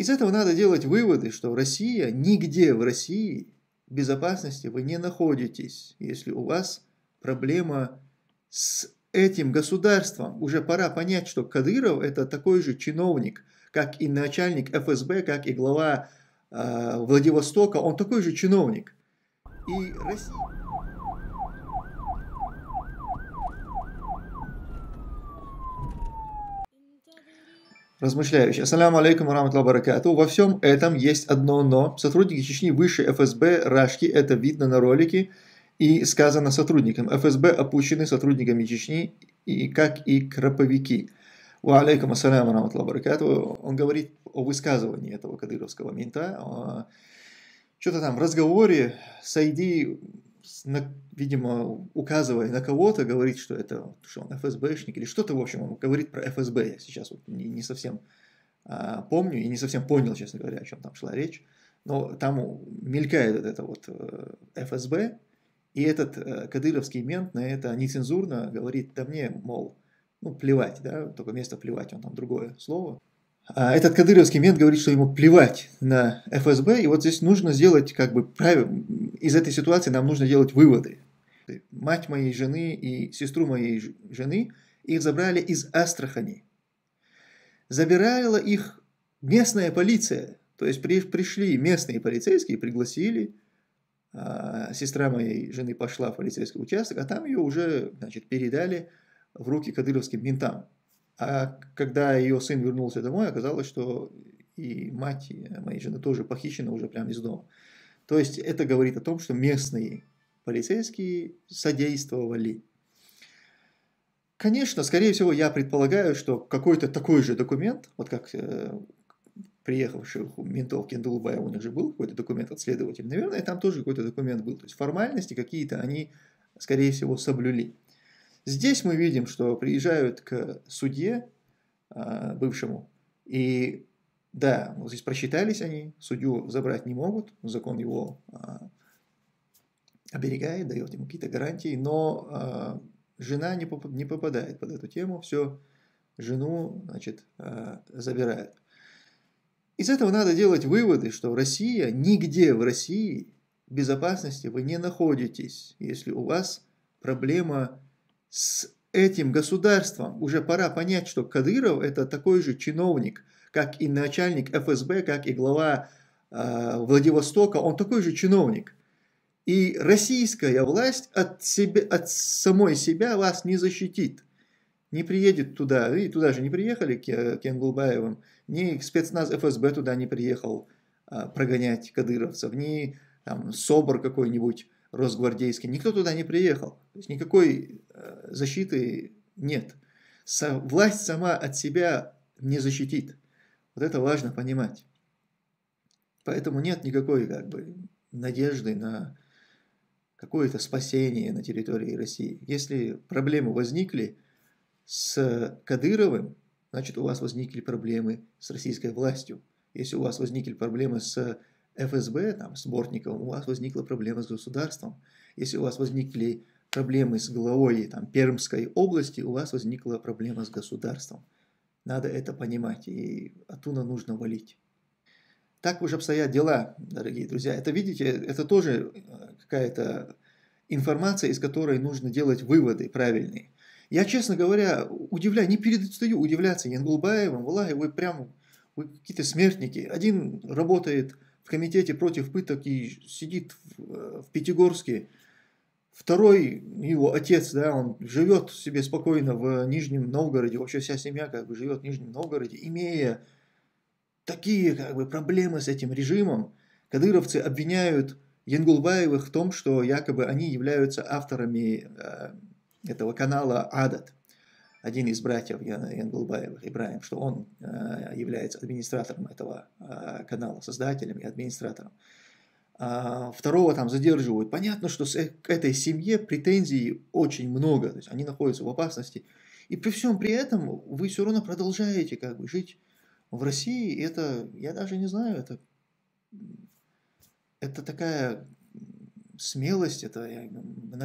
Из этого надо делать выводы, что Россия, нигде в России безопасности вы не находитесь, если у вас проблема с этим государством. Уже пора понять, что Кадыров это такой же чиновник, как и начальник ФСБ, как и глава Владивостока, он такой же чиновник. И Россия... Размышляющий. Ассаляму алейкум ва баракату. Во всем этом есть одно но. Сотрудники Чечни выше ФСБ Рашки, это видно на ролике, и сказано сотрудникам. ФСБ опущены сотрудниками Чечни, и как и краповики. Ва алейкум ассаляму ва баракату. Он говорит о высказывании этого кадыровского мента. Что-то там в разговоре Сайди, видимо, указывая на кого-то, говорит, что это что он ФСБшник или что-то, в общем, он говорит про ФСБ. Я сейчас вот не совсем помню и не совсем понял, честно говоря, о чем там шла речь. Но там мелькает вот это вот ФСБ, и этот кадыровский мент на это нецензурно говорит, да мне, мол, ну плевать, да, только вместо плевать, он там другое слово. Этот кадыровский мент говорит, что ему плевать на ФСБ, и вот здесь нужно сделать, как бы, из этой ситуации нам нужно делать выводы. Мать моей жены и сестру моей жены, их забрали из Астрахани. Забирала их местная полиция, то есть пришли местные полицейские, пригласили, сестра моей жены пошла в полицейский участок, а там ее уже, значит, передали в руки кадыровским ментам. А когда ее сын вернулся домой, оказалось, что и мать моей жены тоже похищена уже прямо из дома. То есть это говорит о том, что местные полицейские содействовали. Конечно, скорее всего, я предполагаю, что какой-то такой же документ, вот как приехавших ментов Кендулбая, у них же был какой-то документ от следователя, наверное, там тоже какой-то документ был. То есть формальности какие-то они, скорее всего, соблюли. Здесь мы видим, что приезжают к судье бывшему, и да, вот здесь просчитались они, судью забрать не могут, закон его оберегает, дает ему какие-то гарантии, но жена не попадает под эту тему, все, жену, значит, забирают. Из этого надо делать выводы, что Россия, нигде в России безопасности вы не находитесь, если у вас проблема с этим государством. Уже пора понять, что Кадыров это такой же чиновник, как и начальник ФСБ, как и глава Владивостока, он такой же чиновник. И российская власть от самой себя вас не защитит. Не приедет туда, и туда же не приехали к Кенгулбаевым, ни спецназ ФСБ туда не приехал прогонять кадыровцев, ни там СОБР какой-нибудь росгвардейский, никто туда не приехал. То есть никакой защиты нет. Власть сама от себя не защитит. Вот это важно понимать. Поэтому нет никакой как бы надежды на какое-то спасение на территории России. Если проблемы возникли с Кадыровым, значит у вас возникли проблемы с российской властью. Если у вас возникли проблемы с ФСБ, там, с Бортниковым, у вас возникла проблема с государством. Если у вас возникли проблемы с главой там, Пермской области, у вас возникла проблема с государством. Надо это понимать, и оттуда нужно валить. Так уж обстоят дела, дорогие друзья. Это, видите, это тоже какая-то информация, из которой нужно делать выводы правильные. Я, честно говоря, удивляюсь, не перестаю удивляться Янгулбаевым, Валахи, вы какие-то смертники. Один работает в комитете против пыток и сидит в Пятигорске. Второй, его отец, да, он живет себе спокойно в Нижнем Новгороде, вообще вся семья как бы живет в Нижнем Новгороде, имея такие как бы проблемы с этим режимом. Кадыровцы обвиняют Янгулбаевых в том, что якобы они являются авторами этого канала Адат. Один из братьев Янгулбаевых, Ибраим, что он является администратором этого канала, создателем и администратором. Второго там задерживают. Понятно, что к этой семье претензий очень много, то есть они находятся в опасности. И при всем при этом вы все равно продолжаете как бы жить в России. Это, я даже не знаю, это такая смелость, это на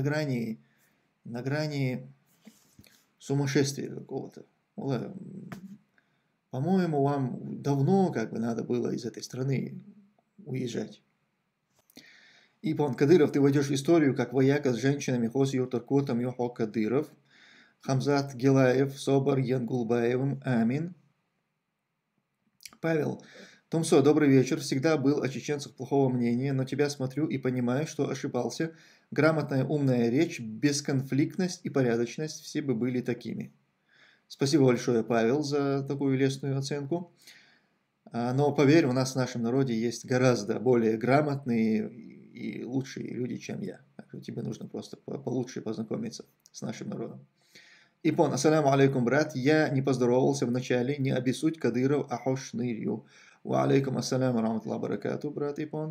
грани сумасшествия какого-то. По-моему, вам давно как бы надо было из этой страны уезжать. Ипон Кадыров, ты войдешь в историю как вояка с женщинами Хос Юртаркотом Йохо Кадыров, Хамзат Гелаев, Собор Янгулбаевым, Амин. Павел, Томсо, добрый вечер. Всегда был о чеченцах плохого мнения, но тебя смотрю и понимаю, что ошибался. Грамотная, умная речь, бесконфликтность и порядочность, все бы были такими. Спасибо большое, Павел, за такую лестную оценку. Но поверь, у нас в нашем народе есть гораздо более грамотные и лучшие люди, чем я. Так что тебе нужно просто получше познакомиться с нашим народом. Ипон, ассаляму алейкум, брат. Я не поздоровался в начале, не обессудь Кадыров, ахош нырью. Ва алейкум ассаляму раматлаху баракату, брат Ипон.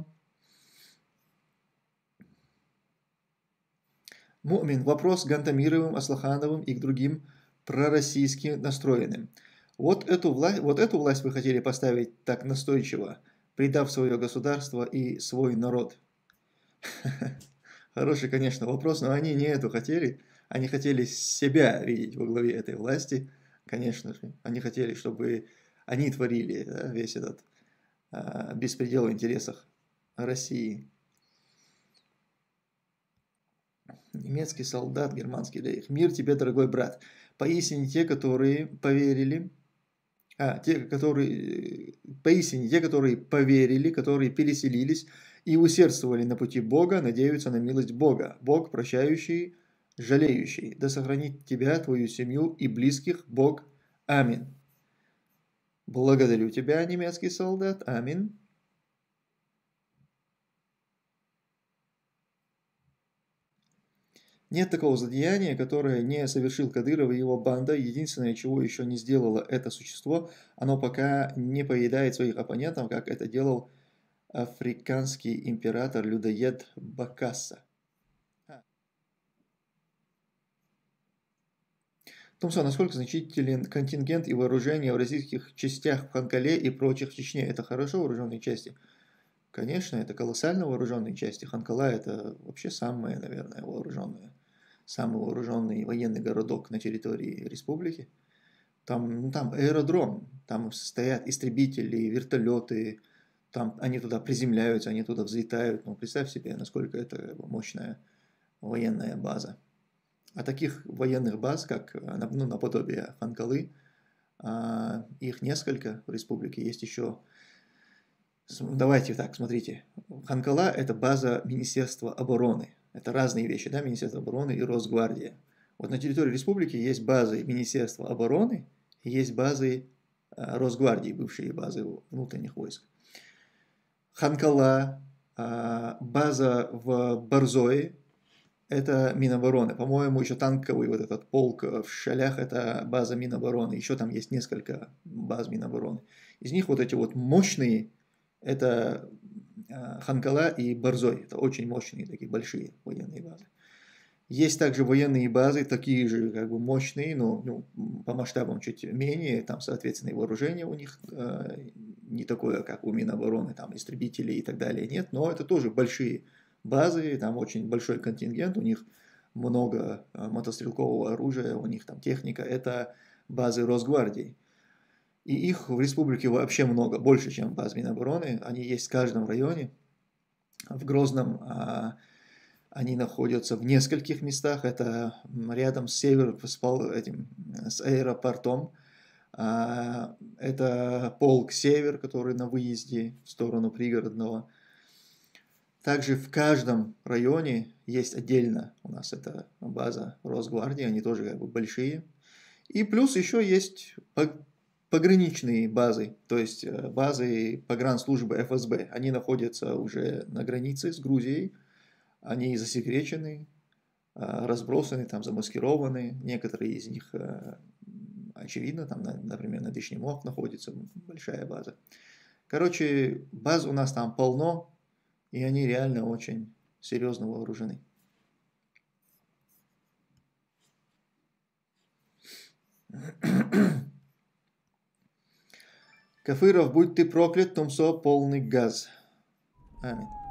Мумин, вопрос к Гантамировым, Аслахановым и к другим пророссийски настроенным. Вот эту власть вы хотели поставить так настойчиво, предав свое государство и свой народ. Хороший, конечно, вопрос, но они не эту хотели. Они хотели себя видеть во главе этой власти, конечно же. Они хотели, чтобы они творили, да, весь этот беспредел в интересах России. Немецкий солдат, германский лейх. Мир тебе, дорогой брат. Поистине те, которые поверили, поистине те, которые поверили, которые переселились и усердствовали на пути Бога, надеются на милость Бога. Бог прощающий, жалеющий. Да сохранит тебя, твою семью и близких Бог. Амин. Благодарю тебя, немецкий солдат. Амин. Нет такого злодеяния, которое не совершил Кадыров и его банда. Единственное, чего еще не сделало это существо, оно пока не поедает своих оппонентов, как это делал африканский император-людоед Бакасса. Томсон, насколько значителен контингент и вооружение в российских частях в Ханкале и прочих в Чечне? Это хорошо вооруженные части? Конечно, это колоссально вооруженные части. Ханкала это вообще самые, наверное, вооруженные. Самый вооруженный военный городок на территории республики. Там аэродром, там стоят истребители, вертолеты, там они туда приземляются, они туда взлетают. Ну, представь себе, насколько это мощная военная база. А таких военных баз, как наподобие Ханкалы, их несколько в республике. Есть еще... Давайте так, смотрите. Ханкала – это база Министерства обороны. Это разные вещи, да, Министерство обороны и Росгвардия. Вот на территории республики есть базы Министерства обороны и есть базы Росгвардии, бывшие базы внутренних войск. Ханкала, база в Борзое, это Минобороны. По-моему, еще танковый вот этот полк в Шалях – это база Минобороны. Еще там есть несколько баз Минобороны. Из них вот эти вот мощные – это Ханкала и Борзой. Это очень мощные, такие большие военные базы. Есть также военные базы, такие же как бы мощные, но по масштабам чуть менее. Там, соответственно, и вооружение у них не такое, как у Минобороны, там истребители и так далее нет. Но это тоже большие базы, там очень большой контингент, у них много мотострелкового оружия, у них там техника, это базы Росгвардии. И их в республике вообще много, больше, чем баз Минобороны, они есть в каждом районе. В Грозном они находятся в нескольких местах, это рядом с с аэропортом, это полк Север, который на выезде в сторону пригородного. Также в каждом районе есть отдельно у нас это база Росгвардии, они тоже как бы большие. И плюс еще есть пограничные базы, то есть базы погранслужбы ФСБ. Они находятся уже на границе с Грузией, они засекречены, разбросаны, там замаскированы. Некоторые из них, очевидно, там, например, на Дышнемох находится большая база. Короче, баз у нас там полно, и они реально очень серьезно вооружены. Кафыров, будь ты проклят, Томсо, полный газ. Аминь.